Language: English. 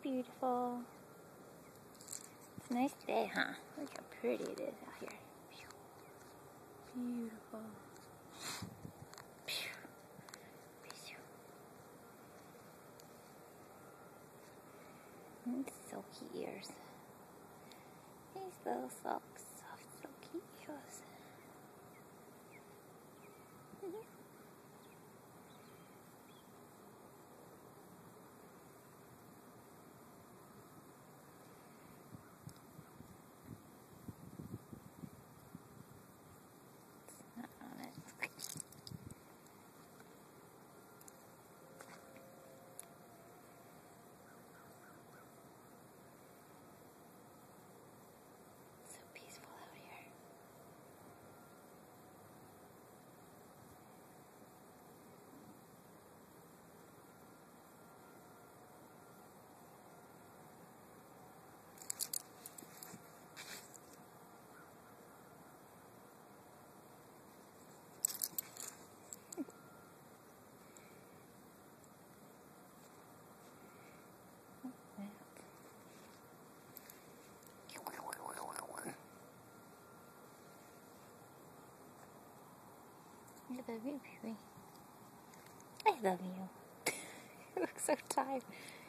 beautiful. It's a nice day, huh? Look how pretty it is out here. Beautiful. And silky ears. These little soft silky ears. It's not on it. So peaceful out here. I love you, baby. I love you. You look so tired.